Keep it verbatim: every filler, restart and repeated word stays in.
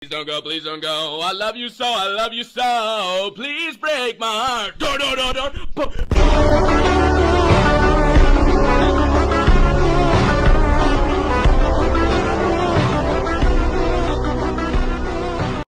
Please don't go, please don't go. I love you so, I love you so. Please break my heart. Do, do, do, do.